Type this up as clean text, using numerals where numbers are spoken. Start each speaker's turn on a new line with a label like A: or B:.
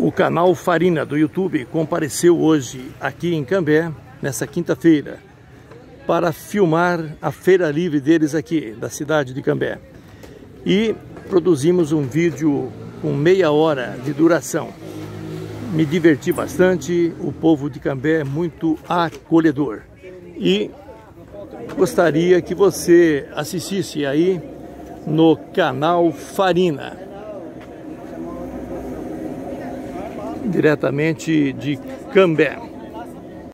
A: O canal Farina do YouTube compareceu hoje aqui em Cambé, nessa quinta-feira, para filmar a feira livre deles aqui, da cidade de Cambé. E produzimos um vídeo com meia hora de duração. Me diverti bastante, o povo de Cambé é muito acolhedor. E gostaria que você assistisse aí no canal Farina, diretamente de Cambé.